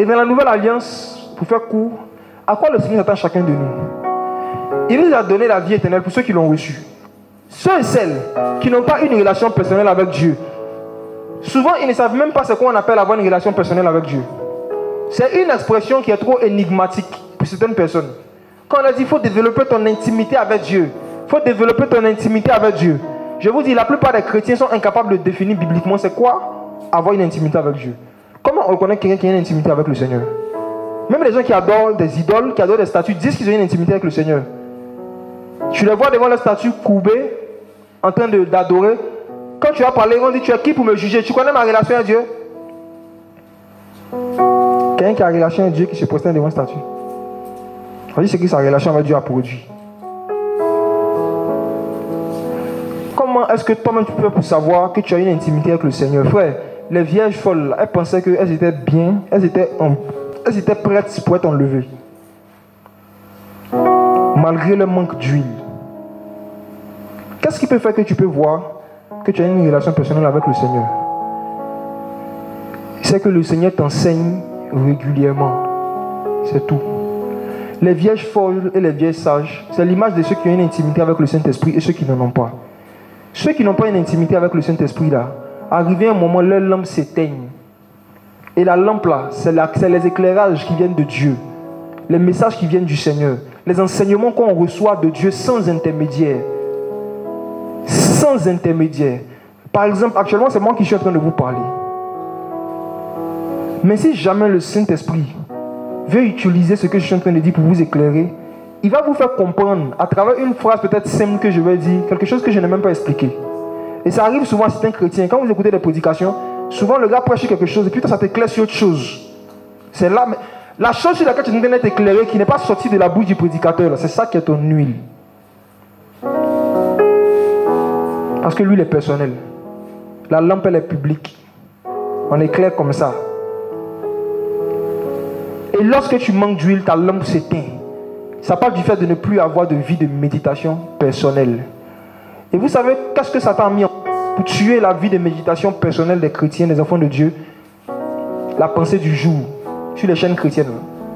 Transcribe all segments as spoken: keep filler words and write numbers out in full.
Et dans la nouvelle alliance, pour faire court, à quoi le Seigneur attend chacun de nous? Il nous a donné la vie éternelle pour ceux qui l'ont reçue. Ceux et celles qui n'ont pas une relation personnelle avec Dieu, souvent ils ne savent même pas ce qu'on appelle avoir une relation personnelle avec Dieu. C'est une expression qui est trop énigmatique pour certaines personnes. Quand on a dit qu'il faut développer ton intimité avec Dieu, il faut développer ton intimité avec Dieu. Je vous dis, la plupart des chrétiens sont incapables de définir bibliquement c'est quoi avoir une intimité avec Dieu. Comment on reconnaît quelqu'un qui a une intimité avec le Seigneur? Même les gens qui adorent des idoles, qui adorent des statues, disent qu'ils ont une intimité avec le Seigneur. Tu les vois devant la statue courbée, en train d'adorer. Quand tu vas parler, on dit tu es qui pour me juger? Tu connais ma relation avec Dieu? Quelqu'un qui a une relation avec Dieu qui se prosterne devant une statue. On dit c'est que sa relation avec Dieu a produit. Comment est-ce que toi-même tu peux pour savoir que tu as une intimité avec le Seigneur? Frère, les vierges folles, elles pensaient qu'elles étaient bien, elles étaient, en, elles étaient prêtes pour être enlevées. Malgré le manque d'huile. Qu'est-ce qui peut faire que tu peux voir que tu as une relation personnelle avec le Seigneur? C'est que le Seigneur t'enseigne régulièrement. C'est tout. Les vierges folles et les vierges sages, c'est l'image de ceux qui ont une intimité avec le Saint-Esprit et ceux qui n'en ont pas. Ceux qui n'ont pas une intimité avec le Saint-Esprit là, arrivé un moment, leur lampe s'éteigne. Et la lampe là, c'est les éclairages qui viennent de Dieu. Les messages qui viennent du Seigneur. Les enseignements qu'on reçoit de Dieu sans intermédiaire. Sans intermédiaire. Par exemple, actuellement, c'est moi qui suis en train de vous parler. Mais si jamais le Saint-Esprit veut utiliser ce que je suis en train de dire pour vous éclairer, il va vous faire comprendre à travers une phrase peut-être simple que je vais dire, quelque chose que je n'ai même pas expliqué. Et ça arrive souvent à certains chrétiens. Quand vous écoutez des prédications, souvent le gars prêche quelque chose et puis ça t'éclaire sur autre chose. C'est là, la chose sur laquelle tu es en train d'être éclairé qui n'est pas sortie de la bouche du prédicateur, c'est ça qui est ton huile. Parce que l'huile est personnelle. La lampe elle est publique. On éclaire comme ça. Et lorsque tu manques d'huile, ta lampe s'éteint. Ça parle du fait de ne plus avoir de vie de méditation personnelle. Et vous savez qu'est-ce que Satan a mis en pour tuer la vie de méditation personnelle des chrétiens, des enfants de Dieu? La pensée du jour sur les chaînes chrétiennes.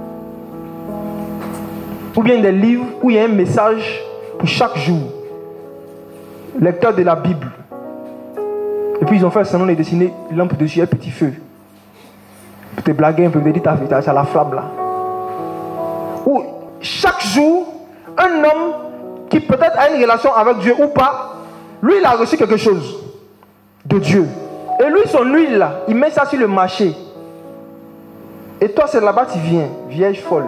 Ou bien des livres où il y a un message pour chaque jour. Lecteur de la Bible. Et puis ils ont fait seulement les dessiner lampe dessus, un petit feu. Pour te blaguer un peu, te dire t'as la flamme là. Ou chaque jour, un homme qui peut-être a une relation avec Dieu ou pas, lui il a reçu quelque chose de Dieu. Et lui son huile là, il met ça sur le marché. Et toi c'est là-bas tu viens, vierge folle.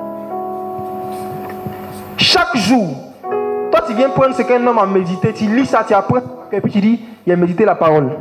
Chaque jour, toi tu viens prendre ce qu'un homme a médité, tu lis ça, tu apprends, et puis tu dis, il a médité la parole.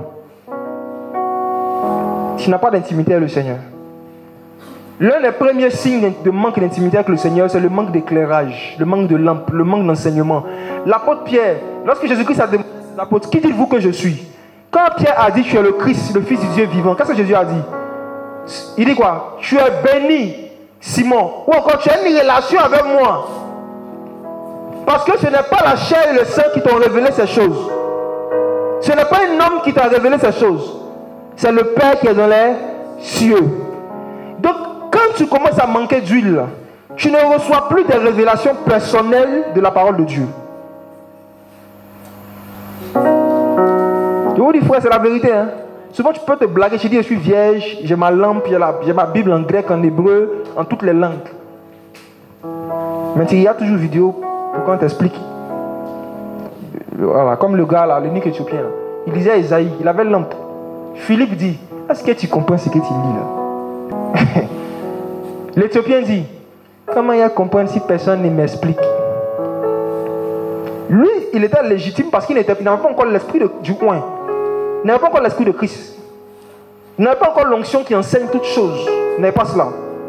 Tu n'as pas d'intimité avec le Seigneur. L'un des premiers signes de manque d'intimité avec le Seigneur, c'est le manque d'éclairage, le manque de lampe, le manque d'enseignement. L'apôtre Pierre, lorsque Jésus-Christ a demandé à l'apôtre, qui dites-vous que je suis? Quand Pierre a dit, tu es le Christ, le Fils du Dieu vivant, qu'est-ce que Jésus a dit? Il dit quoi? Tu es béni, Simon. Ou encore, tu as une relation avec moi. Parce que ce n'est pas la chair et le sang qui t'ont révélé ces choses. Ce n'est pas un homme qui t'a révélé ces choses. C'est le Père qui est dans les cieux. Donc, quand tu commences à manquer d'huile, tu ne reçois plus des révélations personnelles de la parole de Dieu. Je vous dis, frère, c'est la vérité. Hein? Souvent, tu peux te blaguer. Tu dis, je suis vierge, j'ai ma lampe, j'ai ma Bible en grec, en hébreu, en toutes les langues. Mais il y a toujours une vidéo pour qu'on t'explique. Voilà, comme le gars là, l'unique éthiopien, là. Il disait à Isaïe, il avait lampe. Philippe dit, est-ce que tu comprends ce que tu lis là? L'Éthiopien dit, comment il y a comprendre si personne ne m'explique? Lui, il était légitime parce qu'il n'avait pas encore l'esprit du coin. Il n'avait pas encore l'esprit de Christ. Il n'avait pas encore l'onction qui enseigne toutes choses. Il n'avait pas cela.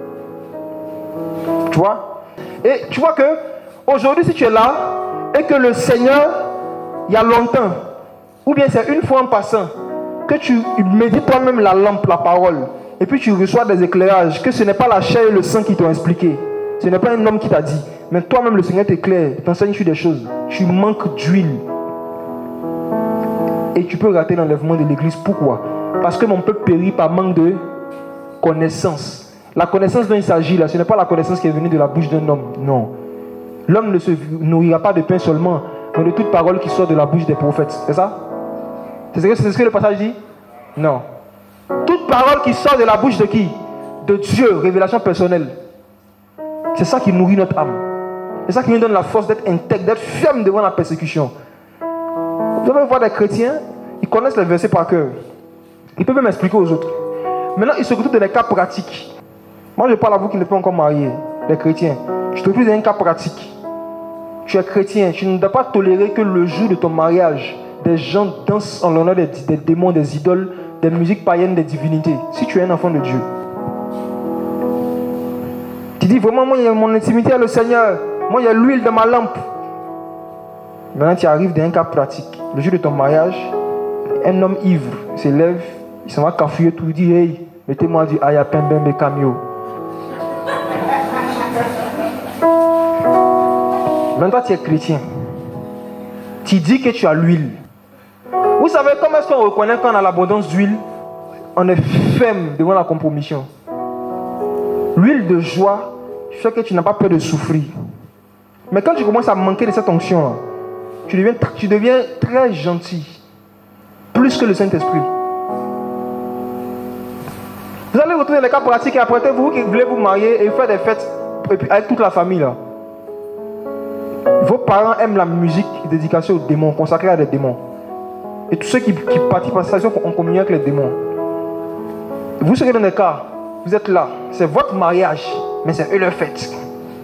Tu vois? Et tu vois que aujourd'hui, si tu es là et que le Seigneur, il y a longtemps, ou bien c'est une fois en passant, que tu médites toi-même la lampe, la parole, et puis tu reçois des éclairages, que ce n'est pas la chair et le sang qui t'ont expliqué, ce n'est pas un homme qui t'a dit, mais toi-même le Seigneur t'éclaire, t'enseigne sur des choses, tu manques d'huile. Et tu peux rater l'enlèvement de l'église. Pourquoi? Parce que mon peuple périt par manque de connaissance. La connaissance dont il s'agit là, ce n'est pas la connaissance qui est venue de la bouche d'un homme. Non. L'homme ne se nourrira pas de pain seulement, mais de toute parole qui sort de la bouche des prophètes. C'est ça? C'est ce que, c'est ce que le passage dit? Non. Toute parole qui sort de la bouche de qui? De Dieu, révélation personnelle. C'est ça qui nourrit notre âme. C'est ça qui nous donne la force d'être intègre, d'être ferme devant la persécution. Vous allez voir des chrétiens, ils connaissent les versets par cœur. Ils peuvent même expliquer aux autres. Maintenant, ils se retrouvent dans des cas pratiques. Moi, je parle à vous qui n'êtes pas encore mariés, les chrétiens. Je te retrouve dans un cas pratique. Tu es chrétien, tu ne dois pas tolérer que le jour de ton mariage, des gens dansent en l'honneur des, des démons, des idoles, des musiques païennes, des divinités. Si tu es un enfant de Dieu. Tu dis vraiment, moi, il y a mon intimité à le Seigneur. Moi, il y a l'huile dans ma lampe. Maintenant, tu arrives dans un cas pratique. Le jour de ton mariage, un homme ivre se lève, il s'en va cafouiller tout, il dit, hey, mettez-moi du aya pembembe et camio. Maintenant, tu es chrétien. Tu dis que tu as l'huile. Vous savez comment est-ce qu'on reconnaît qu'on a l'abondance d'huile? On est ferme devant la compromission. L'huile de joie fait que tu n'as pas peur de souffrir. Mais quand tu commences à manquer de cette onction, tu deviens, tu deviens très gentil. Plus que le Saint-Esprit. Vous allez retrouver les cas pratiques et après vous qui voulez vous marier et faire des fêtes avec toute la famille là. Vos parents aiment la musique dédicacée aux démons, consacrée à des démons. Et tous ceux qui, qui participent à cette station ont communion avec les démons. Vous serez dans des cas, vous êtes là, c'est votre mariage, mais c'est eux leur fête.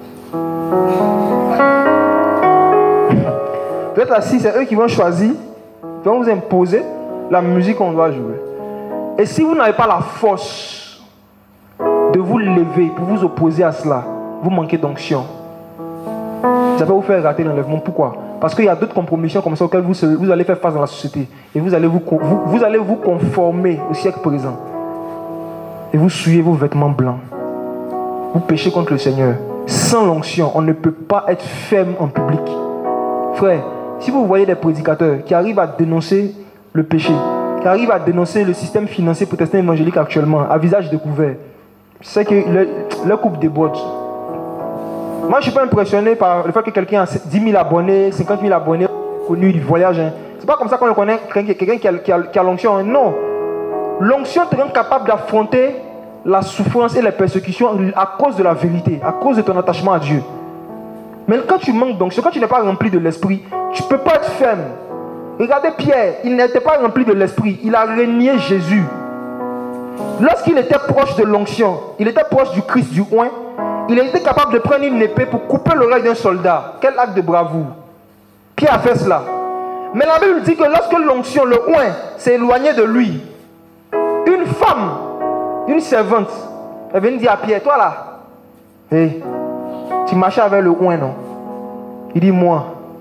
Vous êtes assis, c'est eux qui vont choisir, qui vont vous imposer la musique qu'on doit jouer. Et si vous n'avez pas la force de vous lever pour vous opposer à cela, vous manquez d'onction. Ça va vous faire rater l'enlèvement. Pourquoi? Parce qu'il y a d'autres compromissions comme ça auxquelles vous, vous allez faire face dans la société. Et vous allez vous, vous, vous allez vous conformer au siècle présent. Et vous souillez vos vêtements blancs. Vous péchez contre le Seigneur. Sans l'onction, on ne peut pas être ferme en public. Frère, si vous voyez des prédicateurs qui arrivent à dénoncer le péché, qui arrivent à dénoncer le système financier protestant évangélique actuellement, à visage découvert, c'est que leur, leur coupe déborde. Moi, je ne suis pas impressionné par le fait que quelqu'un a dix mille abonnés, cinquante mille abonnés, connu du voyage. Hein. Ce n'est pas comme ça qu'on connaît quelqu'un qui a, qui a, qui a l'onction. Hein. Non. L'onction te rend capable d'affronter la souffrance et les persécutions à cause de la vérité, à cause de ton attachement à Dieu. Mais quand tu manques d'onction, quand tu n'es pas rempli de l'esprit, tu ne peux pas être ferme. Regardez Pierre, il n'était pas rempli de l'esprit, il a renié Jésus. Lorsqu'il était proche de l'onction, il était proche du Christ, du oint, il était capable de prendre une épée pour couper l'oreille d'un soldat. Quel acte de bravoure. Pierre a fait cela. Mais la Bible dit que lorsque l'onction, le oint, s'est éloigné de lui, une femme, une servante, elle venait dire à Pierre, toi là, hey, tu marchais avec le oint, non? Il dit, moi,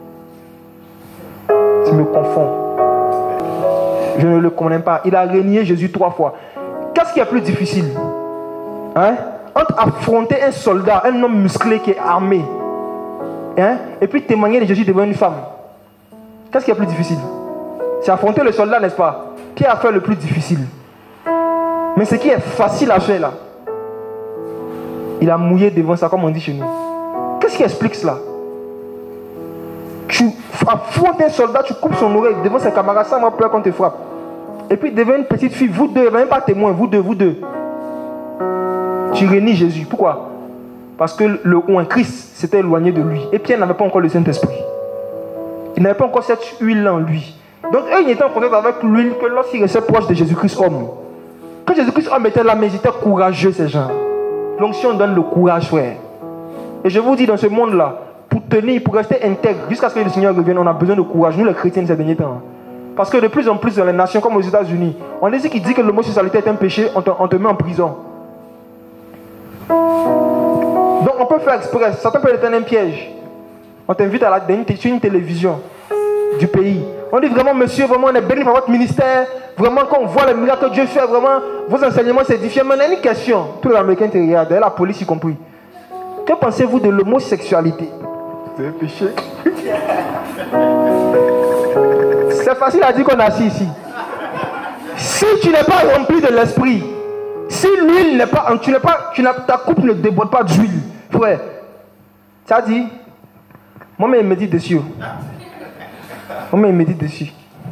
tu me confonds. Je ne le connais pas. Il a renié Jésus trois fois. Qu'est-ce qui est plus difficile? Hein? Entre affronter un soldat, un homme musclé qui est armé, hein, et puis témoigner de Jésus devant une femme. Qu'est-ce qui est plus difficile? C'est affronter le soldat, n'est-ce pas? Pierre a fait le plus difficile. Mais ce qui est facile à faire là, il a mouillé devant ça, comme on dit chez nous. Qu'est-ce qui explique cela? Tu affrontes un soldat, tu coupes son oreille devant ses camarades, sans avoir peur qu'on te frappe. Et puis devant une petite fille, vous deux, même pas témoin, vous deux, vous deux. Tu renies Jésus. Pourquoi? Parce que le oint Christ s'était éloigné de lui. Et Pierre n'avait pas encore le Saint-Esprit. Il n'avait pas encore cette huile en lui. Donc eux, ils étaient en contact avec l'huile que lorsqu'ils restaient proches de Jésus-Christ homme. Quand Jésus-Christ homme était là, mais ils étaient courageux, ces gens. L'onction donne le courage, frère. Et je vous dis, dans ce monde-là, pour tenir, pour rester intègre, jusqu'à ce que le Seigneur revienne, on a besoin de courage. Nous, les chrétiens, de ces derniers temps. Parce que de plus en plus dans les nations, comme aux États-Unis, on dit qu'il dit que l'homosexualité est un péché, on te, on te met en prison. Donc on peut faire exprès, ça peut être un piège. On t'invite à la, une, sur une télévision du pays. On dit vraiment, monsieur, vraiment, on est béni par votre ministère. Vraiment, quand on voit les miracles que Dieu fait, vraiment, vos enseignements s'édifient. Mais on a une question. Tous les Américains te regardent, la police y compris. Que pensez-vous de l'homosexualité? C'est un péché. C'est facile à dire qu'on est assis ici. Si tu n'es pas rempli de l'esprit, si Si l'huile n'est pas, tu n'es pas, tu n'as, ta coupe ne déborde pas d'huile, frère. Tu as dit, moi-même, il me dit dessus. Moi-même, il me dit dessus.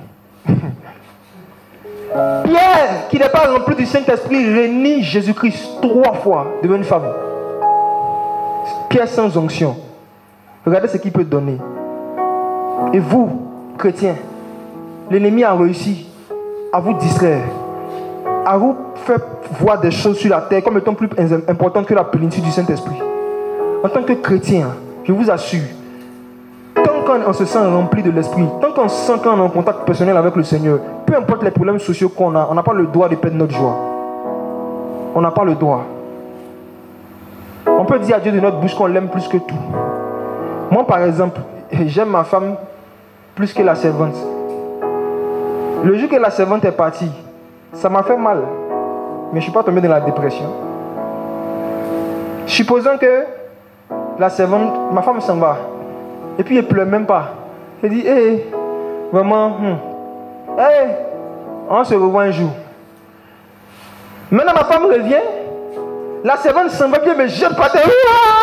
Pierre, qui n'est pas rempli du Saint-Esprit, renie Jésus-Christ trois fois devant une femme. Pierre sans onction. Regardez ce qu'il peut donner. Et vous, chrétiens, l'ennemi a réussi à vous distraire, à vous faire voir des choses sur la terre comme étant plus importantes que la plénitude du Saint-Esprit. En tant que chrétien, je vous assure, tant qu'on se sent rempli de l'Esprit, tant qu'on sent qu'on est en contact personnel avec le Seigneur, peu importe les problèmes sociaux qu'on a, on n'a pas le droit de perdre notre joie. On n'a pas le droit. On peut dire à Dieu de notre bouche qu'on l'aime plus que tout. Moi, par exemple, j'aime ma femme plus que la servante. Le jour que la servante est partie, ça m'a fait mal. Mais je ne suis pas tombé dans la dépression. Supposons que la servante, ma femme s'en va. Et puis elle ne pleure même pas. Elle dit, hé, hey, vraiment, hum, hey, on se revoit un jour. Maintenant ma femme revient. La servante s'en va, puis elle me jette par terre.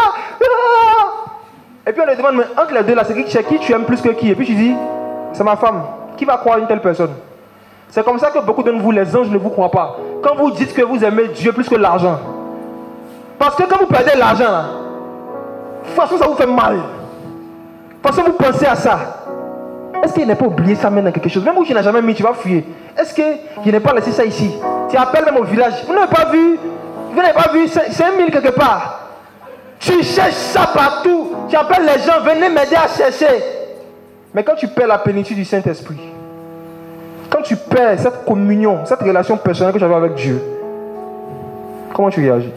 Et puis on lui demande, mais entre les deux là, c'est qui, qui tu aimes plus que qui? Et puis je dis, c'est ma femme. Qui va croire une telle personne? C'est comme ça que beaucoup de vous, les anges, ne vous croient pas. Quand vous dites que vous aimez Dieu plus que l'argent. Parce que quand vous perdez l'argent, là, de toute façon ça vous fait mal. De toute façon vous pensez à ça. Est-ce qu'il n'a pas oublié ça maintenant quelque chose? Même où tu n'as jamais mis, tu vas fuir. Est-ce qu'il n'a pas laissé ça ici? Tu appelles même au village. Vous n'avez pas vu? Vous n'avez pas vu cinq mille quelque part? Tu cherches ça partout. Tu appelles les gens, venez m'aider à chercher. Mais quand tu perds la plénitude du Saint-Esprit, quand tu perds cette communion, cette relation personnelle que tu avais avec Dieu, comment tu réagis?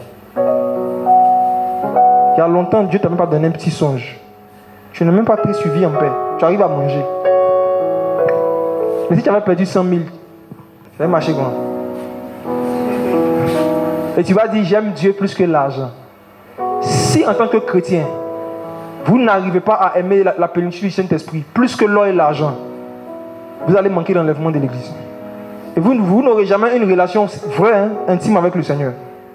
Il y a longtemps, Dieu ne t'a même pas donné un petit songe. Tu n'as même pas été suivi en paix. Tu arrives à manger. Mais si tu avais perdu cent mille, ça va marcher comment? Et tu vas dire, j'aime Dieu plus que l'argent. Si en tant que chrétien, vous n'arrivez pas à aimer la, la plénitude du Saint-Esprit plus que l'or et l'argent, vous allez manquer l'enlèvement de l'Église. Et vous, vous n'aurez jamais une relation vraie, hein, intime avec le Seigneur.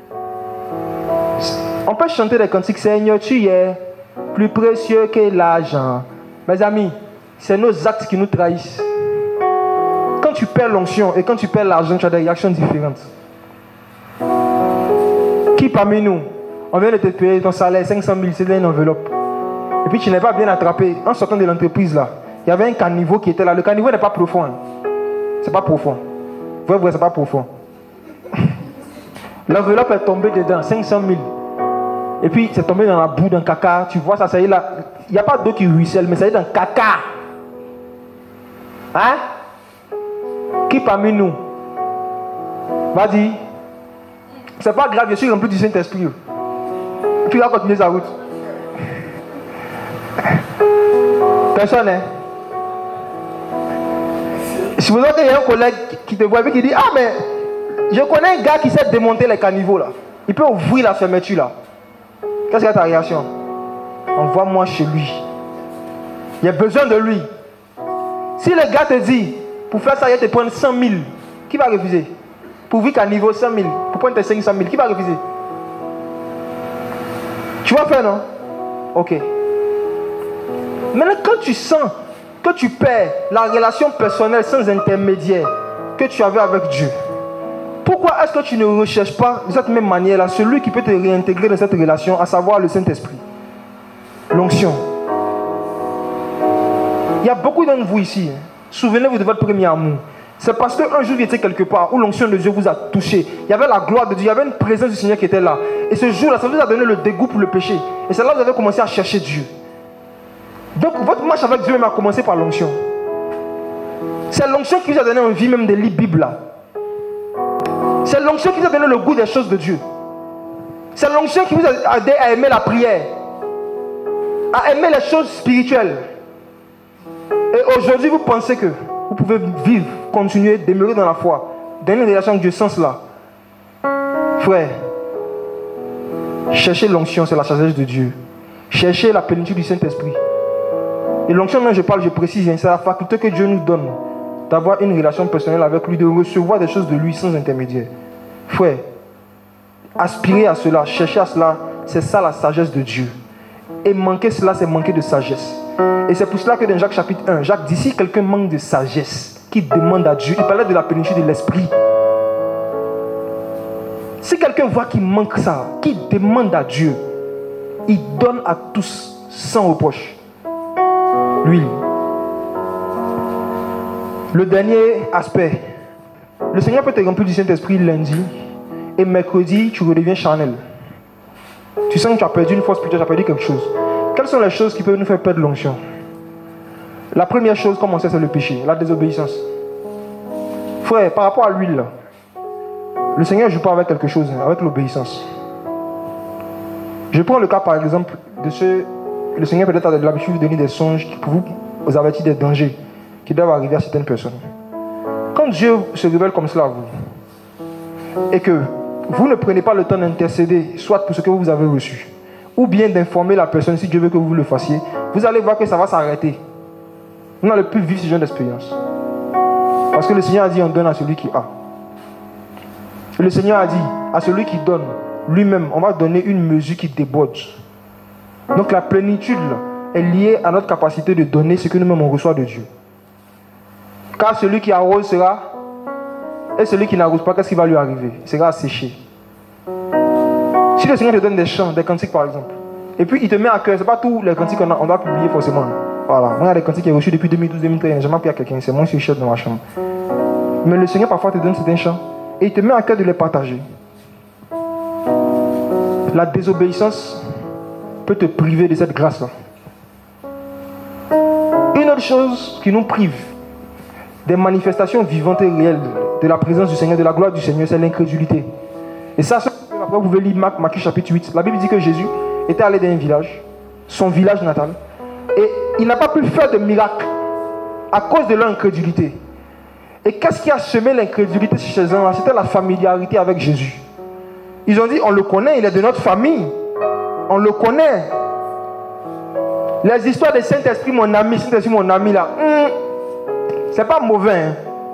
On peut chanter des cantiques, Seigneur, tu es plus précieux que l'argent. Mes amis, c'est nos actes qui nous trahissent. Quand tu perds l'onction et quand tu perds l'argent, tu as des réactions différentes. Qui parmi nous, on vient de te payer ton salaire, cinq cent mille, c'est dans une enveloppe. Et puis tu n'es pas bien attrapé. En sortant de l'entreprise là, il y avait un caniveau qui était là. Le caniveau n'est pas profond. Hein. C'est pas profond. Vrai, vrai, c'est pas profond. L'enveloppe est tombée dedans, cinq cent mille. Et puis c'est tombé dans la boue, dans le caca. Tu vois ça, ça y est là. Il n'y a pas d'eau qui ruisselle, mais ça y est dans le caca. Hein? Qui parmi nous va dire, c'est pas grave, je suis rempli du Saint-Esprit. Et puis il va continuer sa route. Personne, hein? Supposons qu'il y a un collègue qui te voit et qui dit, ah mais je connais un gars qui sait démonter les caniveaux là. Il peut ouvrir la fermeture là. Qu'est-ce que ta réaction? Envoie-moi chez lui. Il y a besoin de lui. Si le gars te dit, pour faire ça, il te prendre cent mille, qui va refuser? Pour ouvrir caniveau cent mille, pour prendre tes cinq cent mille, qui va refuser? Tu vas faire, non? Ok. Maintenant, quand tu sens que tu perds la relation personnelle sans intermédiaire que tu avais avec Dieu, pourquoi est-ce que tu ne recherches pas de cette même manière-là celui qui peut te réintégrer dans cette relation, à savoir le Saint-Esprit, l'onction? Il y a beaucoup d'entre vous ici, hein. Souvenez-vous de votre premier amour. C'est parce qu'un jour vous étiez quelque part où l'onction de Dieu vous a touché. Il y avait la gloire de Dieu, il y avait une présence du Seigneur qui était là. Et ce jour-là, ça vous a donné le dégoût pour le péché. Et c'est là que vous avez commencé à chercher Dieu. Donc votre marche avec Dieu même a commencé par l'onction. C'est l'onction qui vous a donné envie même de lire la Bible là. C'est l'onction qui vous a donné le goût des choses de Dieu. C'est l'onction qui vous a aidé à aimer la prière, à aimer les choses spirituelles. Et aujourd'hui vous pensez que vous pouvez vivre, continuer, demeurer dans la foi, dans une relation avec Dieu sans cela. Frère, cherchez l'onction, c'est la sagesse de Dieu. Cherchez la plénitude du Saint-Esprit. Et l'onction dont je parle, je précise, c'est la faculté que Dieu nous donne d'avoir une relation personnelle avec lui, de recevoir des choses de lui sans intermédiaire. Frère, aspirer à cela, chercher à cela, c'est ça la sagesse de Dieu. Et manquer cela, c'est manquer de sagesse. Et c'est pour cela que dans Jacques chapitre un, Jacques dit, si quelqu'un manque de sagesse, qui demande à Dieu, il parlait de la plénitude de l'esprit. Si quelqu'un voit qu'il manque ça, qui demande à Dieu, il donne à tous sans reproche. L'huile. Le dernier aspect. Le Seigneur peut te remplir du Saint-Esprit lundi et mercredi, tu redeviens charnel. Tu sens que tu as perdu une force spirituelle, tu as perdu quelque chose. Quelles sont les choses qui peuvent nous faire perdre l'onction? La première chose, comme on sait, c'est le péché, la désobéissance. Frère, par rapport à l'huile, le Seigneur ne joue pas avec quelque chose, avec l'obéissance. Je prends le cas par exemple de ceux, le Seigneur peut-être a l'habitude de vous donner des songes pour vous, vous avertir des dangers qui doivent arriver à certaines personnes. Quand Dieu se révèle comme cela à vous, et que vous ne prenez pas le temps d'intercéder, soit pour ce que vous avez reçu, ou bien d'informer la personne si Dieu veut que vous le fassiez, vous allez voir que ça va s'arrêter. Vous n'allez plus vivre ce genre d'expérience. Parce que le Seigneur a dit, on donne à celui qui a. Et le Seigneur a dit, à celui qui donne, lui-même, on va donner une mesure qui déborde. Donc la plénitude est liée à notre capacité de donner ce que nous-mêmes on reçoit de Dieu. Car celui qui arrose sera, et celui qui n'arrose pas, qu'est-ce qui va lui arriver? Il sera asséché. Si le Seigneur te donne des chants, des cantiques par exemple, et puis il te met à cœur, ce n'est pas tous les cantiques qu'on on doit publier forcément. Voilà, moi il y a des cantiques qui sont reçus depuis deux mille douze deux mille treize, je n'ai jamais appris à quelqu'un, c'est moi qui suis chef dans ma chambre. Mais le Seigneur parfois te donne certains chants, et il te met à cœur de les partager. La désobéissance peut te priver de cette grâce-là. Une autre chose qui nous prive des manifestations vivantes et réelles de la présence du Seigneur, de la gloire du Seigneur, c'est l'incrédulité. Et ça, après vous pouvez lire Marc, Matthieu chapitre huit. La Bible dit que Jésus était allé dans un village, son village natal, et il n'a pas pu faire de miracle à cause de leur incrédulité. Et qu'est-ce qui a semé l'incrédulité chez eux? C'était la familiarité avec Jésus. Ils ont dit, on le connaît, il est de notre famille. On le connaît. Les histoires de Saint-Esprit, mon ami, Saint-Esprit, mon ami, là, hum, c'est pas mauvais. Hein?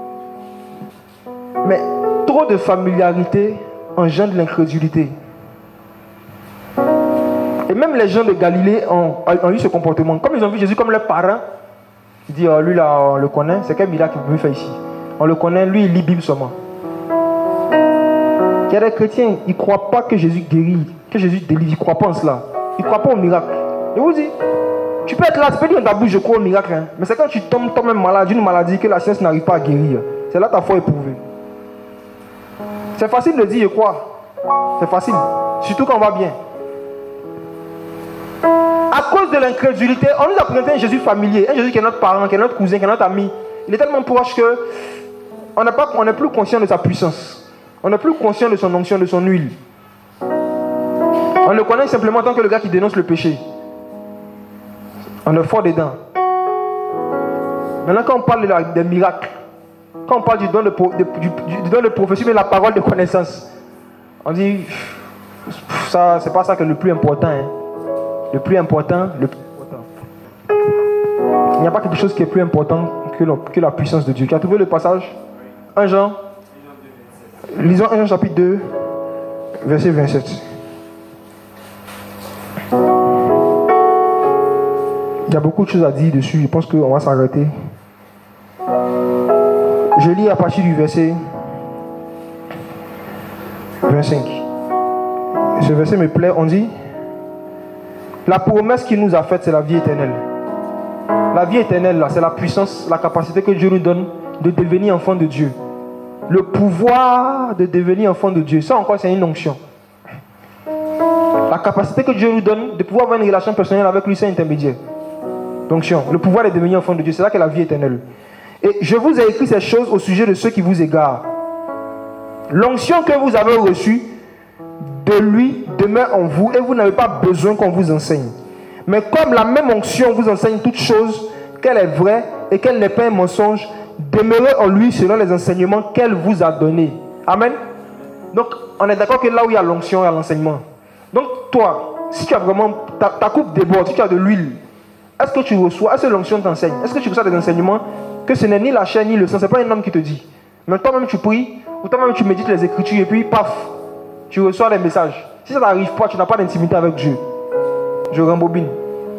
Mais trop de familiarité engendre l'incrédulité. Et même les gens de Galilée ont, ont eu ce comportement. Comme ils ont vu Jésus comme leur parent, ils disent, oh, lui là, on le connaît, c'est quel miracle qu'il veut faire ici? On le connaît, lui il lit Bible seulement. Il y a des chrétiens, ils ne croient pas que Jésus guérit, que Jésus délivre, ils ne croient pas en cela. Ils ne croient pas au miracle. Je vous dis, tu peux être là, tu peux dire dans ta bouche, je crois au miracle. Hein. Mais c'est quand tu tombes toi-même malade d'une maladie que la science n'arrive pas à guérir. C'est là ta foi est prouvée. C'est facile de dire, je crois. C'est facile. Surtout quand on va bien. À cause de l'incrédulité, on nous a présenté un Jésus familier, un Jésus qui est notre parent, qui est notre cousin, qui est notre ami. Il est tellement proche que on n'est pas, on n'est plus conscient de sa puissance. On n'est plus conscient de son onction, de son huile. On le connaît simplement en tant que le gars qui dénonce le péché. On est fort dedans. Maintenant, quand on parle de la, des miracles, quand on parle du don de, de, du, du don de prophétie, mais la parole de connaissance, on dit, ça, c'est pas ça qui est le plus important. Hein. Le plus important, le plus important. Il n'y a pas quelque chose qui est plus important que, le, que la puissance de Dieu. Tu as trouvé le passage? un Jean. Lisons un Jean chapitre deux, verset vingt-sept. Il y a beaucoup de choses à dire dessus. Je pense qu'on va s'arrêter. Je lis à partir du verset vingt-cinq. Ce verset me plaît. On dit, la promesse qu'il nous a faite, c'est la vie éternelle. La vie éternelle, là, c'est la puissance, la capacité que Dieu nous donne de devenir enfant de Dieu. Le pouvoir de devenir enfant de Dieu. Ça encore, c'est une onction. La capacité que Dieu nous donne de pouvoir avoir une relation personnelle avec lui, c'est intermédiaire. L'onction. Le pouvoir de devenir enfant de Dieu. C'est là qu'est la vie éternelle. Et je vous ai écrit ces choses au sujet de ceux qui vous égarent. L'onction que vous avez reçue de lui demeure en vous et vous n'avez pas besoin qu'on vous enseigne. Mais comme la même onction vous enseigne toutes choses, qu'elle est vraie et qu'elle n'est pas un mensonge, demeurez en lui selon les enseignements qu'elle vous a donnés. Amen. Donc, on est d'accord que là où il y a l'onction, il y a l'enseignement. Donc, toi, si tu as vraiment, ta, ta coupe déborde, si tu as de l'huile, est-ce que tu reçois, est-ce que l'onction t'enseigne? Est-ce que tu reçois des enseignements que ce n'est ni la chair ni le sang, ce n'est pas un homme qui te dit. Mais toi-même tu pries, ou toi-même tu médites les Écritures et puis paf, Tu reçois les messages. Si ça n'arrive pas, tu n'as pas d'intimité avec Dieu. Je rembobine.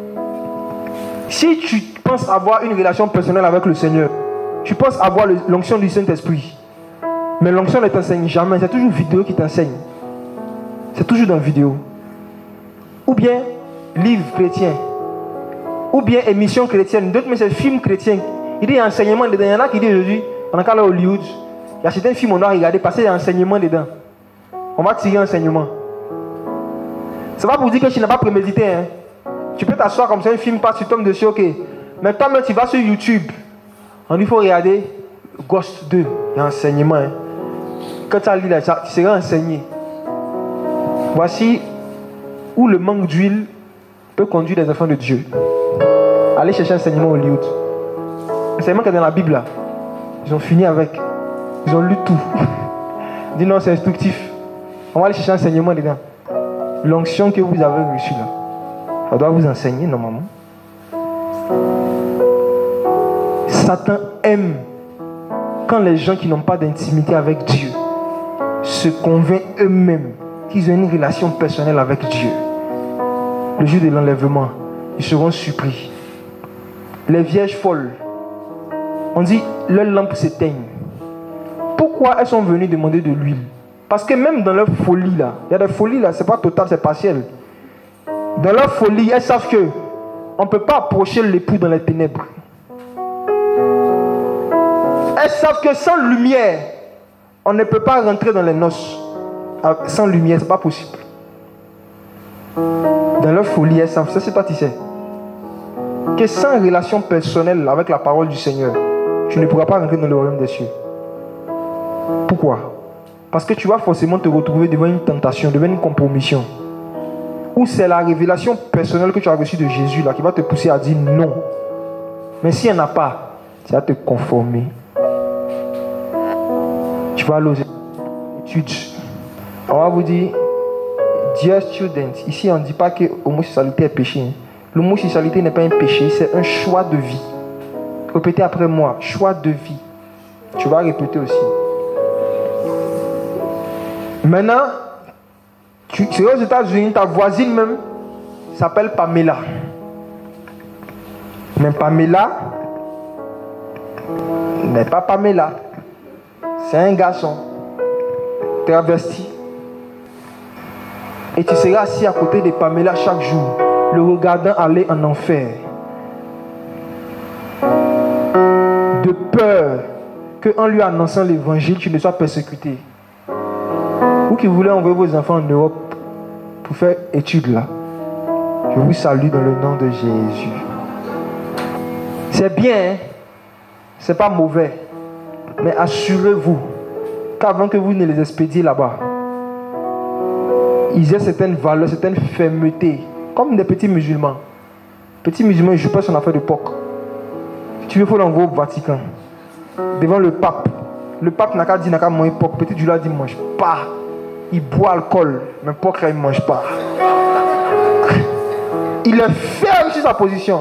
Si tu penses avoir une relation personnelle avec le Seigneur, tu penses avoir l'onction du Saint-Esprit, mais l'onction ne t'enseigne jamais. C'est toujours vidéo qui t'enseigne. C'est toujours dans vidéo. Ou bien livre chrétien. Ou bien émission chrétienne. D'autres, mais c'est film chrétien. Il dit enseignement dedans. Il y en a qui disent aujourd'hui, on a qu'à aller à Hollywood. Il y a certains films on doit regarder parce qu'il y a enseignement dedans. On va tirer enseignement. C'est pas pour dire que tu n'as pas prémédité. Hein. Tu peux t'asseoir comme ça, un film passe, tu tombes dessus, ok. Mais toi-même, tu vas sur YouTube. On dit, il faut regarder Ghost deux. Il y a enseignement. Hein. Quand tu as lu là, tu seras enseigné. Voici où le manque d'huile peut conduire les enfants de Dieu. Allez chercher enseignement au Hollywood. Enseignement qui est dans la Bible là. Ils ont fini avec. Ils ont lu tout. Ils disent non, c'est instructif. On va aller chercher enseignement dedans. L'onction que vous avez reçue là, ça doit vous enseigner normalement. Satan aime quand les gens qui n'ont pas d'intimité avec Dieu se convainquent eux-mêmes qu'ils ont une relation personnelle avec Dieu. Le jour de l'enlèvement, ils seront surpris. Les vierges folles, on dit leurs lampes s'éteignent. Pourquoi elles sont venues demander de l'huile? Parce que même dans leur folie là, il y a des folies là, c'est pas total, c'est partiel. Dans leur folie, elles savent que on ne peut pas approcher l'époux dans les ténèbres. Elles savent que sans lumière, on ne peut pas rentrer dans les noces. Sans lumière, c'est pas possible. Dans leur folie, elles savent, ça c'est toi tu sais, que sans relation personnelle avec la parole du Seigneur, tu ne pourras pas rentrer dans le royaume des cieux. Pourquoi? Parce que tu vas forcément te retrouver devant une tentation, devant une compromission. Ou c'est la révélation personnelle que tu as reçue de Jésus là qui va te pousser à dire non. Mais s'il n'y en a pas, tu vas te conformer. Tu vas aller aux études. On va vous dire, dear student, ici on ne dit pas que l'homosexualité est péché. L'homosexualité n'est pas un péché, c'est un choix de vie. Répétez après moi, choix de vie. Tu vas répéter aussi. Maintenant, tu es aux États-Unis, ta voisine même s'appelle Pamela. Mais Pamela n'est pas Pamela. C'est un garçon travesti. Et tu seras assis à côté de Pamela chaque jour, le regardant aller en enfer. De peur qu'en lui annonçant l'évangile, tu ne sois persécuté. Vous qui voulez envoyer vos enfants en Europe pour faire études là, je vous salue dans le nom de Jésus. C'est bien, hein? C'est pas mauvais, mais assurez-vous qu'avant que vous ne les expédiez là-bas, ils aient certaines valeurs, certaines fermetés, comme des petits musulmans. Petits musulmans, ils ne jouent pas son affaire de porc. Si tu veux, il faut l'envoyer au Vatican, devant le pape. Le pape n'a qu'à dire, n'a qu'à manger porc. Petit du là dit, mange pas. Il boit alcool, mais porc, il ne mange pas. Il est ferme sur sa position.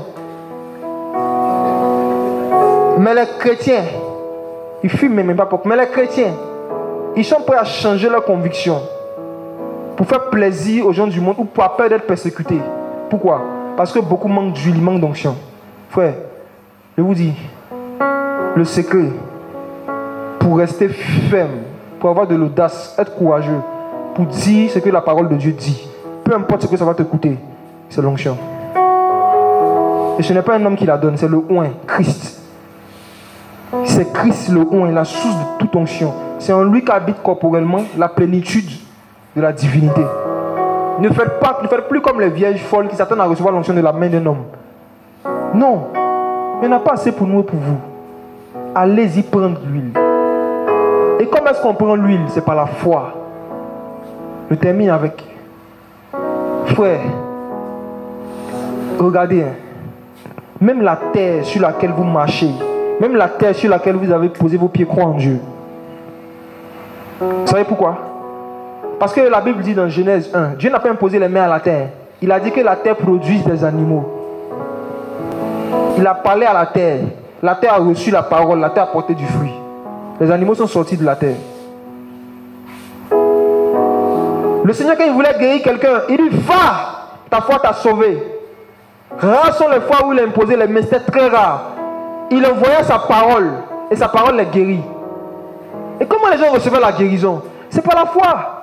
Mais les chrétiens, ils fument même pas porc. Mais les chrétiens, ils sont prêts à changer leurs convictions pour faire plaisir aux gens du monde ou pour peur d'être persécutés. Pourquoi? Parce que beaucoup manquent d'huile, manquent d'onction. Frère, je vous dis, le secret pour rester ferme, pour avoir de l'audace, être courageux, pour dire ce que la parole de Dieu dit, peu importe ce que ça va te coûter, c'est l'onction. Et ce n'est pas un homme qui la donne, c'est le oint, Christ. C'est Christ le oint, la source de toute onction. C'est en lui qu'habite corporellement la plénitude de la divinité. Ne faites pas, ne faites plus comme les vierges folles qui s'attendent à recevoir l'onction de la main d'un homme. Non, il n'y en a pas assez pour nous et pour vous. Allez-y prendre l'huile. Et comment est-ce qu'on prend l'huile? C'est par la foi. Je termine avec. Frère, regardez, hein. Même la terre sur laquelle vous marchez, même la terre sur laquelle vous avez posé vos pieds, croient en Dieu. Vous savez pourquoi? Parce que la Bible dit dans Genèse un, Dieu n'a pas imposé les mains à la terre. Il a dit que la terre produise des animaux. Il a parlé à la terre. La terre a reçu la parole, la terre a porté du fruit. Les animaux sont sortis de la terre. Le Seigneur, quand il voulait guérir quelqu'un, il dit, va, ta foi t'a sauvé. Rares sont les fois où il a imposé les mains, c'était très rare. Il envoyait sa parole, et sa parole les guérit. Et comment les gens recevaient la guérison? C'est par la foi.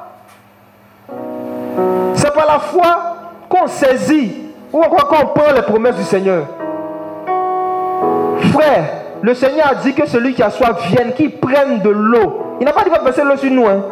C'est par la foi qu'on saisit, ou encore qu'on prend les promesses du Seigneur. Frère, le Seigneur a dit que celui qui a soif vienne, qu'il prenne de l'eau. Il n'a pas dit qu'il va verser l'eau sur nous. Hein.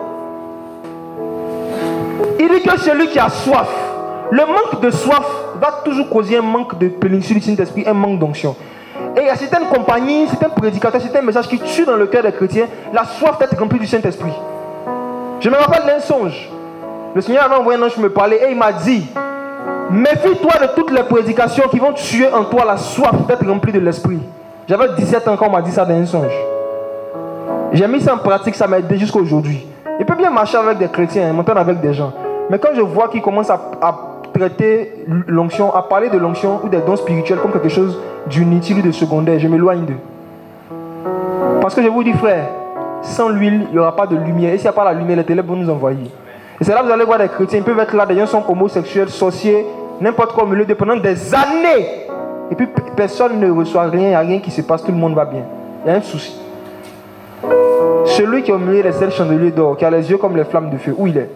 Il dit que celui qui a soif, le manque de soif va toujours causer un manque de plénitude du Saint-Esprit, un manque d'onction. Et il y a certaines compagnies, certains prédicateurs, certains messages qui tuent dans le cœur des chrétiens la soif d'être rempli du Saint-Esprit. Je me rappelle d'un songe. Le Seigneur avait envoyé un ange me parler et il m'a dit, méfie-toi de toutes les prédications qui vont tuer en toi la soif d'être rempli de l'Esprit. J'avais dix-sept ans quand on m'a dit ça dans un songe. J'ai mis ça en pratique, ça m'a aidé jusqu'à aujourd'hui. Il peut bien marcher avec des chrétiens, m'entendre avec des gens. Mais quand je vois qu'ils commencent à, à traiter l'onction, à parler de l'onction ou des dons spirituels comme quelque chose d'inutile ou de secondaire, je m'éloigne d'eux. Parce que je vous dis, frère, sans l'huile, il n'y aura pas de lumière. Et s'il n'y a pas la lumière, les ténèbres vont nous envahir. Et c'est là que vous allez voir des chrétiens, ils peuvent être là, des gens sont homosexuels, sorciers, n'importe quoi au milieu de pendant des années. Et puis personne ne reçoit rien, il n'y a rien qui se passe, tout le monde va bien. Il y a un souci. Celui qui est au milieu des sept chandeliers d'or, qui a les yeux comme les flammes de feu, où il est?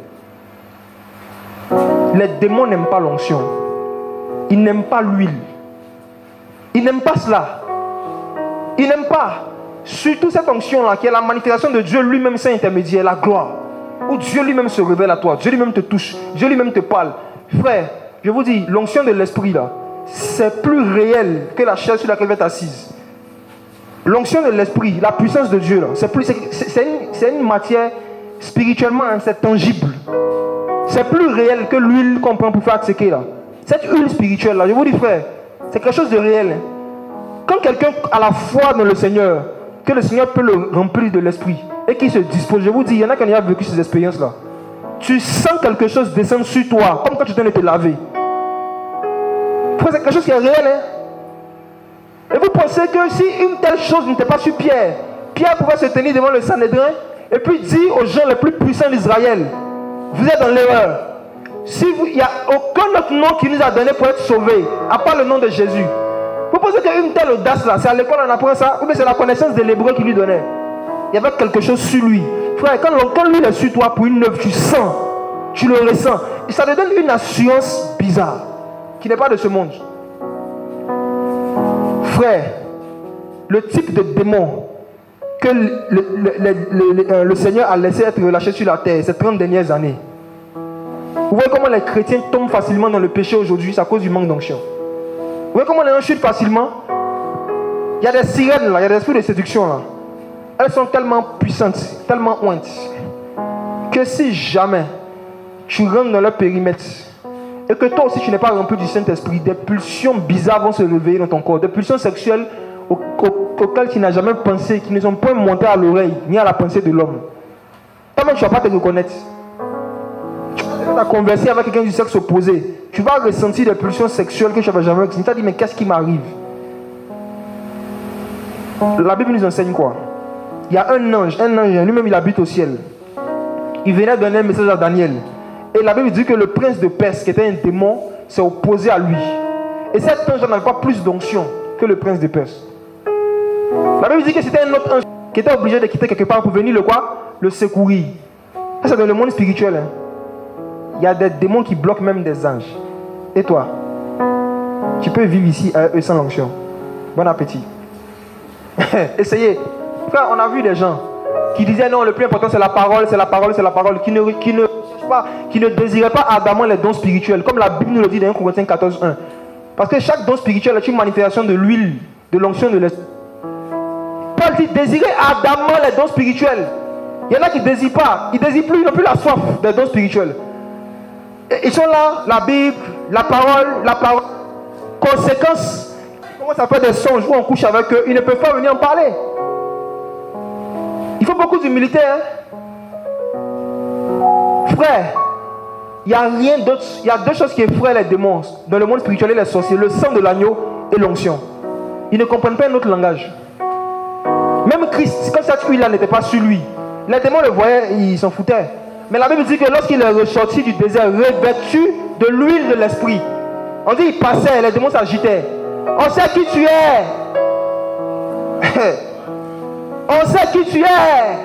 Les démons n'aiment pas l'onction. Ils n'aiment pas l'huile. Ils n'aiment pas cela. Ils n'aiment pas. Surtout cette onction-là, qui est la manifestation de Dieu lui-même, saint intermédiaire, la gloire. Où Dieu lui-même se révèle à toi. Dieu lui-même te touche. Dieu lui-même te parle. Frère, je vous dis, l'onction de l'esprit là, c'est plus réel que la chair sur laquelle vous êtes assise. L'onction de l'esprit, la puissance de Dieu là, c'est plus, c'est, c'est, une, c'est une matière spirituellement, hein, c'est tangible. C'est plus réel que l'huile qu'on prend pour faire attiquer là. Cette huile spirituelle là, je vous dis frère, c'est quelque chose de réel. Hein. Quand quelqu'un a la foi dans le Seigneur, que le Seigneur peut le remplir de l'esprit et qu'il se dispose, je vous dis, il y en a qui ont vécu ces expériences là. Tu sens quelque chose descendre sur toi, comme quand tu viens de te laver. Frère, c'est quelque chose qui est réel. Hein. Et vous pensez que si une telle chose n'était pas sur Pierre, Pierre pouvait se tenir devant le Sanhédrin et puis dire aux gens les plus puissants d'Israël, vous êtes dans l'erreur. Si il n'y a aucun autre nom qui nous a donné pour être sauvés, à part le nom de Jésus. Vous pensez qu'une telle audace là, c'est à l'école on apprend ça, ou bien c'est la connaissance de l'hébreu qui lui donnait? Il y avait quelque chose sur lui. Frère, quand, quand lui est sur toi pour une œuvre, tu sens, tu le ressens. Et ça te donne une assurance bizarre, qui n'est pas de ce monde. Frère, le type de démon que le, le, le, le, le, le Seigneur a laissé être relâché sur la terre ces trente dernières années. Vous voyez comment les chrétiens tombent facilement dans le péché aujourd'hui, c'est à cause du manque d'onction. Vous voyez comment les gens chutent facilement? Il y a des sirènes là, il y a des esprits de séduction là. Elles sont tellement puissantes, tellement ointes, que si jamais tu rentres dans leur périmètre et que toi aussi tu n'es pas rempli du Saint-Esprit, des pulsions bizarres vont se réveiller dans ton corps, des pulsions sexuelles au, au, auxquelles tu n'as jamais pensé, qui ne sont pas montées à l'oreille ni à la pensée de l'homme. Toi-même tu ne vas pas te reconnaître. Tu vas converser avec quelqu'un du sexe opposé, tu vas ressentir des pulsions sexuelles que tu n'avais jamais ressenties. Tu vas dire mais qu'est-ce qui m'arrive? La Bible nous enseigne quoi? Il y a un ange, un ange lui-même il habite au ciel. Il venait donner un message à Daniel. Et la Bible dit que le prince de Perse, qui était un démon, s'est opposé à lui. Et cet ange n'avait pas plus d'onction que le prince de Perse. La Bible dit que c'était un autre ange qui était obligé de quitter quelque part pour venir le quoi? Le secourir. Ça c'est dans le monde spirituel. Hein. Il y a des démons qui bloquent même des anges. Et toi? Tu peux vivre ici à eux sans l'onction. Bon appétit. Essayez. Frère, on a vu des gens qui disaient non, le plus important c'est la parole, c'est la parole, c'est la parole, qui ne, qui ne cherchent pas, qui ne désiraient pas ardemment les dons spirituels, comme la Bible nous le dit dans un Corinthiens quatorze un. Parce que chaque don spirituel est une manifestation de l'huile, de l'onction de l'esprit. Paul dit désirez ardemment les dons spirituels. Il y en a qui ne désirent pas, ils ne désirent plus, ils n'ont plus la soif des dons spirituels. Et ils sont là, la Bible, la parole, la parole. Conséquence, comment ça fait des songes où on couche avec eux, ils ne peuvent pas venir en parler. Il faut beaucoup d'humilité. Hein? Frère, il n'y a rien d'autre. Il y a deux choses qui effraient les démons dans le monde spirituel et les sorciers: le sang de l'agneau et l'onction. Ils ne comprennent pas un autre langage. Même Christ, quand cette huile-là n'était pas sur lui, les démons le voyaient, ils s'en foutaient. Mais la Bible dit que lorsqu'il est ressorti du désert, revêtu de l'huile de l'esprit, on dit il passait, les démons s'agitaient. On sait qui tu es. On sait qui tu es.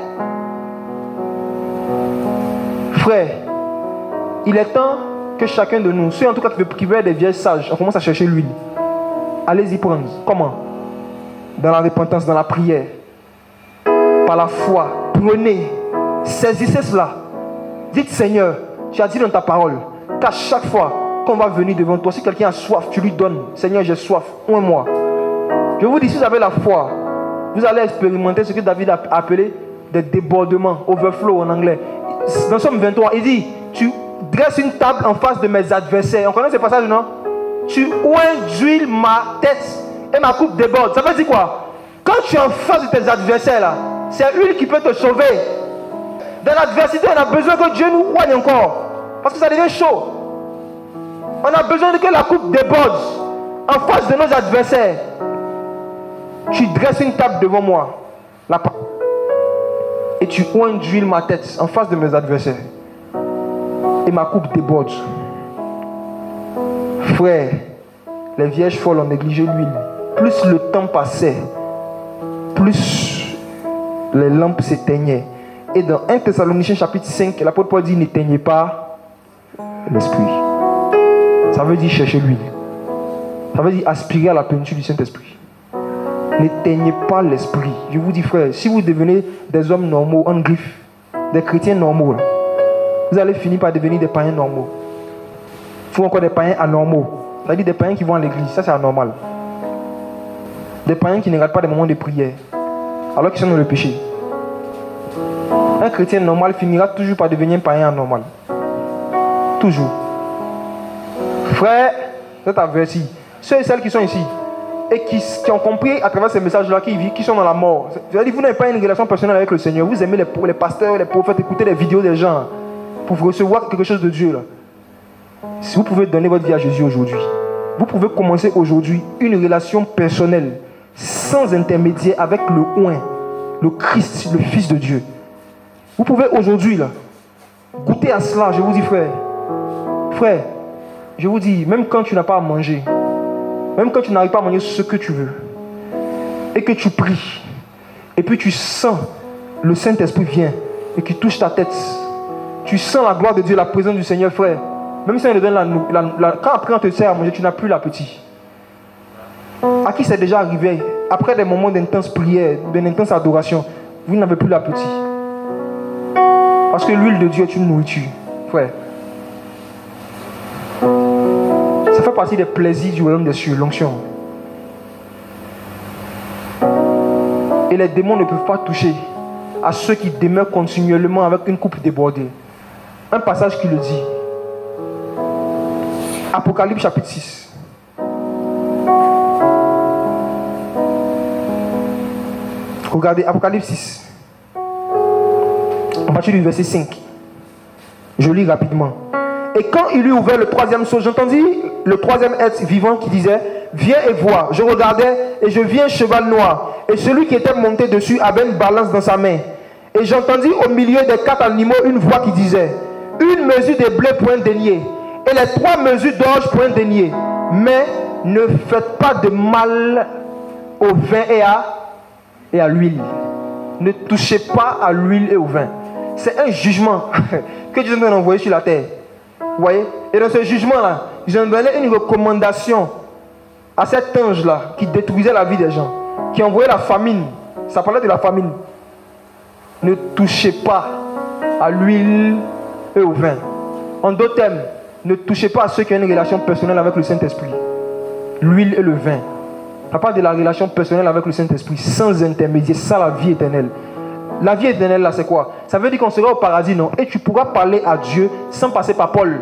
Frère, il est temps que chacun de nous, ceux en tout cas qui veulent être des vieilles sages, on commence à chercher l'huile. Allez-y prendre. Comment? Dans la repentance, dans la prière. Par la foi. Prenez. Saisissez cela. Dites Seigneur, tu as dit dans ta parole qu'à chaque fois qu'on va venir devant toi, si quelqu'un a soif, tu lui donnes. Seigneur, j'ai soif. Oins-moi. Je vous dis, si vous avez la foi, vous allez expérimenter ce que David a appelé des débordements, overflow en anglais. Dans Somme vingt-trois, il dit, tu dresses une table en face de mes adversaires. On connaît ce passage, non? Tu oins d'huile ma tête et ma coupe déborde. Ça veut dire quoi? Quand tu es en face de tes adversaires là, c'est l'huile qui peut te sauver. Dans l'adversité, on a besoin que Dieu nous oigne encore. Parce que ça devient chaud. On a besoin que la coupe déborde en face de nos adversaires. Tu dresses une table devant moi. La et tu oins d'huile ma tête en face de mes adversaires. Et ma coupe déborde. Frère, les vierges folles ont négligé l'huile. Plus le temps passait, plus les lampes s'éteignaient. Et dans un Thessaloniciens chapitre cinq, l'apôtre Paul dit, n'éteignez pas l'esprit. Ça veut dire chercher l'huile. Ça veut dire aspirer à la plénitude du Saint-Esprit. N'éteignez pas l'esprit. Je vous dis frère, si vous devenez des hommes normaux, en griffe, des chrétiens normaux, là, vous allez finir par devenir des païens normaux. Il faut encore des païens anormaux. C'est-à-dire des païens qui vont à l'église. Ça c'est anormal. Des païens qui ne regardent pas des moments de prière alors qu'ils sont dans le péché. Un chrétien normal finira toujours par devenir un païen anormal. Toujours. Frère, cet averti, ceux et celles qui sont ici et qui, qui ont compris à travers ces messages-là, qui, qui sont dans la mort. C'est-à-dire vous n'avez pas une relation personnelle avec le Seigneur. Vous aimez les, les pasteurs, les prophètes, écouter les vidéos des gens pour recevoir quelque chose de Dieu. Là. Si vous pouvez donner votre vie à Jésus aujourd'hui, vous pouvez commencer aujourd'hui une relation personnelle sans intermédiaire avec le oint, le Christ, le Fils de Dieu. Vous pouvez aujourd'hui là goûter à cela. Je vous dis frère, frère, je vous dis, même quand tu n'as pas à manger, même quand tu n'arrives pas à manger ce que tu veux, et que tu pries, et puis tu sens le Saint-Esprit vient et qui touche ta tête, tu sens la gloire de Dieu, la présence du Seigneur, frère. Même si on te donne la, la, la quand après on te sert à manger, tu n'as plus l'appétit. À qui c'est déjà arrivé, après des moments d'intense prière, d'intense adoration, vous n'avez plus l'appétit. Parce que l'huile de Dieu est une nourriture, frère. Ça fait partie des plaisirs du royaume des cieux, l'onction. Et les démons ne peuvent pas toucher à ceux qui demeurent continuellement avec une coupe débordée. Un passage qui le dit. Apocalypse chapitre six. Regardez, Apocalypse six. À partir du verset cinq. Je lis rapidement. Et quand il eut ouvert le troisième sceau, j'entendis le troisième être vivant qui disait, viens et vois. Je regardais et je vis un cheval noir. Et celui qui était monté dessus avait une balance dans sa main. Et j'entendis au milieu des quatre animaux une voix qui disait, une mesure de blé pour un denier, et les trois mesures d'orge pour un denier. Mais ne faites pas de mal au vin et à, et à l'huile. Ne touchez pas à l'huile et au vin. C'est un jugement que Dieu nous a envoyé sur la terre. Vous voyez? Et dans ce jugement-là, j'ai donné une recommandation à cet ange-là qui détruisait la vie des gens, qui envoyait la famine. Ça parlait de la famine. Ne touchez pas à l'huile et au vin. En d'autres termes, ne touchez pas à ceux qui ont une relation personnelle avec le Saint-Esprit. L'huile et le vin. Ça parle de la relation personnelle avec le Saint-Esprit, sans intermédiaire, sans la vie éternelle. La vie éternelle, là, c'est quoi? Ça veut dire qu'on sera au paradis, non? Et tu pourras parler à Dieu sans passer par Paul.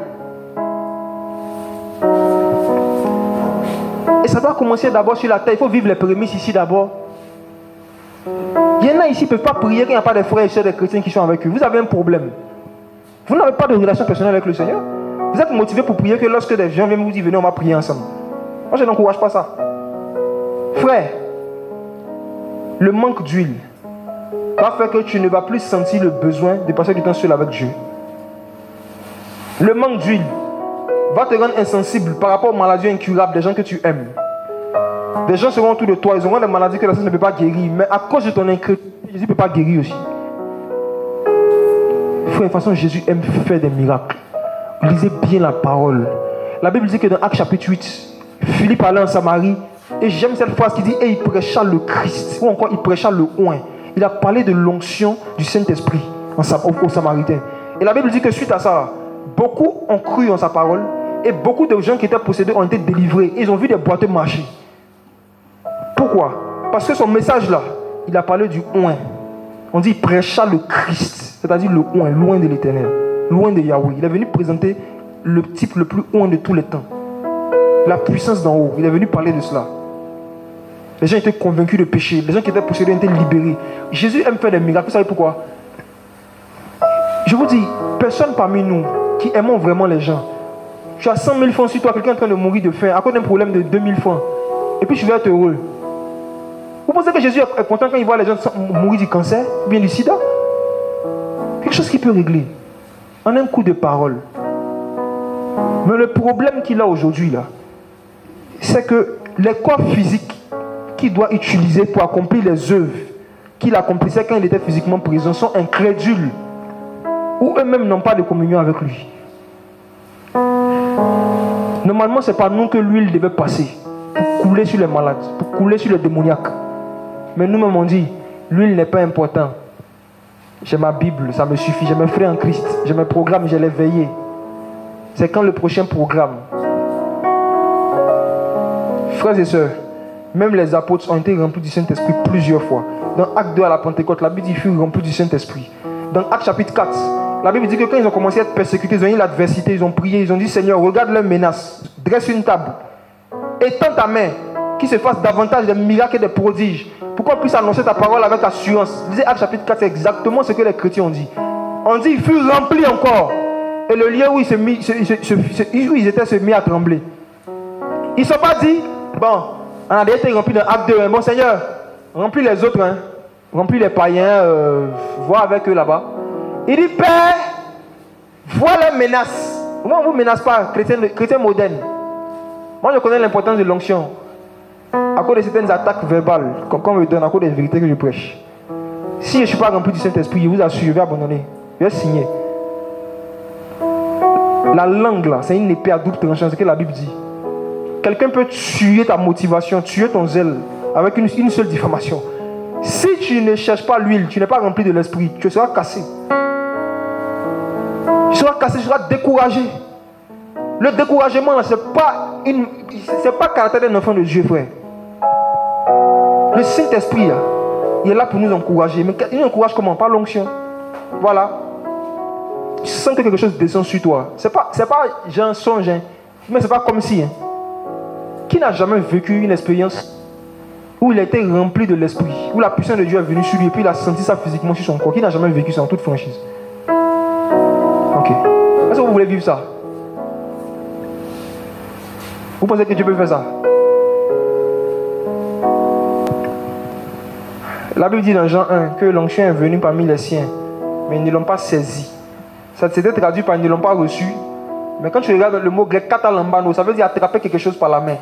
Et ça doit commencer d'abord sur la terre. Il faut vivre les prémices ici d'abord. Il y en a ici qui ne peuvent pas prier quand il n'y a pas de frères et sœurs des chrétiens qui sont avec eux. Vous avez un problème. Vous n'avez pas de relation personnelle avec le Seigneur. Vous êtes motivé pour prier que lorsque des gens viennent vous dire, venez, on va prier ensemble. Moi, je n'encourage pas ça. Frère, le manque d'huile va faire que tu ne vas plus sentir le besoin de passer du temps seul avec Dieu. Le manque d'huile va te rendre insensible par rapport aux maladies incurables des gens que tu aimes. Des gens seront autour de toi, ils auront des maladies que la science ne peut pas guérir, mais à cause de ton incrédulité, Jésus ne peut pas guérir aussi. Frère, de toute façon, Jésus aime faire des miracles. Lisez bien la parole. La Bible dit que dans Actes chapitre huit, Philippe allait en Samarie, et j'aime cette phrase qui dit, et il prêcha le Christ, ou encore il prêcha le oint. Il a parlé de l'onction du Saint-Esprit aux Samaritains. Et la Bible dit que suite à ça, beaucoup ont cru en sa parole, et beaucoup de gens qui étaient possédés ont été délivrés. Ils ont vu des boiteux marcher. Pourquoi? Parce que son message là, il a parlé du oint. On dit il prêcha le Christ, c'est-à-dire le oint, loin de l'Éternel, loin de Yahweh. Il est venu présenter le type le plus oint de tous les temps. La puissance d'en haut. Il est venu parler de cela. Les gens étaient convaincus de péché. Les gens qui étaient possédés étaient libérés. Jésus aime faire des miracles. Vous savez pourquoi? Je vous dis, personne parmi nous qui aimons vraiment les gens. Tu as cent mille francs sur toi, quelqu'un est en train de mourir de faim à cause d'un problème de deux mille francs. Et puis tu vas être heureux. Vous pensez que Jésus est content quand il voit les gens mourir du cancer ou bien du sida? Quelque chose qu'il peut régler en un coup de parole. Mais le problème qu'il a aujourd'hui là, c'est que les corps physiques qu'il doit utiliser pour accomplir les œuvres qu'il accomplissait quand il était physiquement présent sont incrédules ou eux-mêmes n'ont pas de communion avec lui. Normalement, ce n'est pas nous que l'huile devait passer pour couler sur les malades, pour couler sur les démoniaques. Mais nous-mêmes on dit, l'huile n'est pas important. J'ai ma Bible, ça me suffit. J'ai mes frères en Christ, j'ai mes programmes, je les veillé. C'est quand le prochain programme. Frères et sœurs, même les apôtres ont été remplis du Saint-Esprit plusieurs fois. Dans Acte deux à la Pentecôte, la Bible dit qu'ils furent remplis du Saint-Esprit. Dans Acte chapitre quatre, la Bible dit que quand ils ont commencé à être persécutés, ils ont eu l'adversité, ils ont prié, ils ont dit Seigneur, regarde leurs menaces, dresse une table, étends ta main, qu'il se fasse davantage de miracles et de prodiges, pour qu'on puisse annoncer ta parole avec assurance. Lisez Acte chapitre quatre, c'est exactement ce que les chrétiens ont dit. On dit ils furent remplis encore. Et le lieu où ils, se mis, se, se, se, se, où ils étaient se mis à trembler. Ils ne sont pas dit, bon, on a déjà été remplis dans Acte deux, hein. Bon Seigneur, remplis les autres, hein. Remplis les païens, euh, vois avec eux là-bas. Il dit, Père, vois leurs menaces. Moi, on ne vous menace pas, chrétien, chrétien moderne. Moi, je connais l'importance de l'onction. À cause de certaines attaques verbales qu'on me donne, à cause des vérités que je prêche. Si je ne suis pas rempli du Saint-Esprit, je vous assure, je vais abandonner. Je vais signer. La langue, là, c'est une épée à double tranchant, c'est ce que la Bible dit. Quelqu'un peut tuer ta motivation, tuer ton zèle avec une, une seule diffamation. Si tu ne cherches pas l'huile, tu n'es pas rempli de l'esprit, tu seras cassé. Tu seras cassé, tu seras découragé. Le découragement, ce n'est pas, une, c'est pas le caractère d'un enfant de Dieu, frère. Le Saint-Esprit, là, il est là pour nous encourager. Mais il nous encourage comment? Par l'onction. Voilà. Tu sens que quelque chose descend sur toi. Ce n'est pas, c'est pas j'ai un songe, hein, mais ce n'est pas comme si. Hein. Qui n'a jamais vécu une expérience où il a été rempli de l'esprit, où la puissance de Dieu est venue sur lui et puis il a senti ça physiquement sur son corps? Qui n'a jamais vécu ça en toute franchise? Ok. Est-ce que vous voulez vivre ça? Vous pensez que Dieu peut faire ça? La Bible dit dans Jean un que l'onction est venue parmi les siens, mais ils ne l'ont pas saisi. Ça s'était traduit par ils ne l'ont pas reçu. Mais quand tu regardes le mot grec katalambano, ça veut dire attraper quelque chose par la main.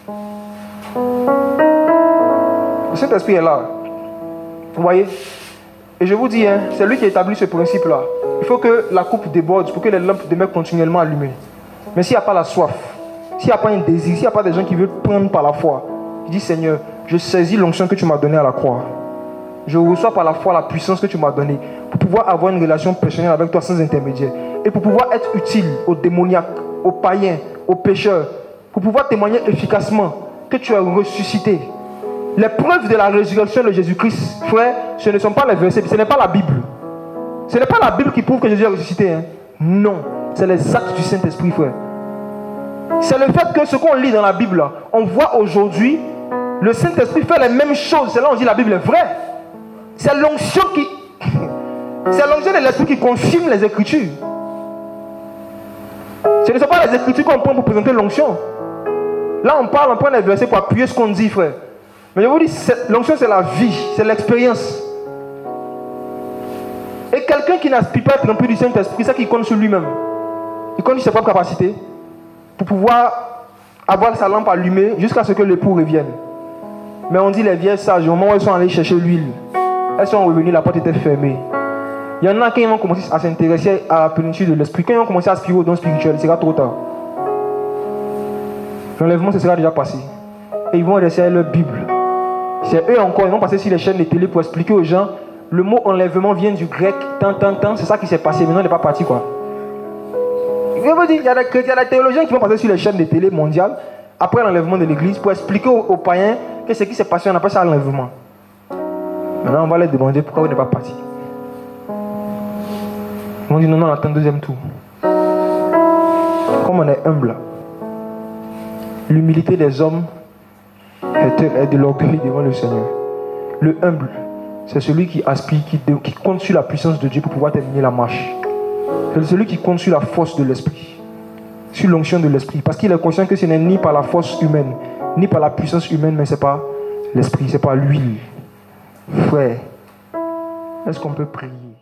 Le Saint-Esprit est là. Vous voyez? Et je vous dis, hein, c'est lui qui a établi ce principe-là. Il faut que la coupe déborde pour que les lampes demeurent continuellement allumées. Mais s'il n'y a pas la soif, s'il n'y a pas un désir, s'il n'y a pas des gens qui veulent prendre par la foi, je dis Seigneur, je saisis l'onction que tu m'as donnée à la croix. Je reçois par la foi la puissance que tu m'as donnée pour pouvoir avoir une relation personnelle avec toi sans intermédiaire. Et pour pouvoir être utile aux démoniaques, aux païens, aux pécheurs. Pour pouvoir témoigner efficacement que tu as ressuscité. Les preuves de la résurrection de Jésus-Christ, frère, ce ne sont pas les versets, ce n'est pas la Bible. Ce n'est pas la Bible qui prouve que Jésus a ressuscité. Hein. Non, c'est les actes du Saint-Esprit, frère. C'est le fait que ce qu'on lit dans la Bible, là, on voit aujourd'hui le Saint-Esprit faire les mêmes choses. C'est là où on dit la Bible est vraie. C'est l'onction qui... c'est l'onction de l'Esprit qui confirme les Écritures. Ce ne sont pas les Écritures qu'on prend pour présenter l'onction. Là, on parle, on prend les versets pour appuyer ce qu'on dit, frère. Mais je vous dis, l'onction, c'est la vie, c'est l'expérience. Et quelqu'un qui n'aspire pas à être rempli du Saint-Esprit, c'est qu'il compte sur lui-même. Il connaît ses propres capacités pour pouvoir avoir sa lampe allumée jusqu'à ce que l'époux revienne. Mais on dit les vieilles sages, au moment où elles sont allées chercher l'huile, elles sont revenues, la porte était fermée. Il y en a qui vont commencer à s'intéresser à la plénitude de l'esprit. Quand ils vont commencer à aspirer au don spirituel, il sera trop tard. L'enlèvement, ce sera déjà passé. Et ils vont rester leur Bible. C'est eux encore, ils vont passer sur les chaînes de télé pour expliquer aux gens. Le mot enlèvement vient du grec, tant, tant, tant. C'est ça qui s'est passé. Maintenant, il n'est pas parti, quoi. Je vous dis, il y a des chrétiens, des théologiens qui vont passer sur les chaînes de télé mondiales après l'enlèvement de l'église pour expliquer aux, aux païens que ce qui s'est passé, on appelle ça l'enlèvement. Maintenant, on va leur demander pourquoi vous n'êtes pas parti. Ils vont dire non, non, on attend le deuxième tour. Comme on est humble, l'humilité des hommes est de l'orgueil devant le Seigneur. Le humble, c'est celui qui aspire, qui, qui compte sur la puissance de Dieu pour pouvoir terminer la marche. C'est celui qui compte sur la force de l'esprit, sur l'onction de l'esprit, parce qu'il est conscient que ce n'est ni par la force humaine, ni par la puissance humaine, mais c'est par l'esprit, c'est par l'huile. Frère, est-ce qu'on peut prier?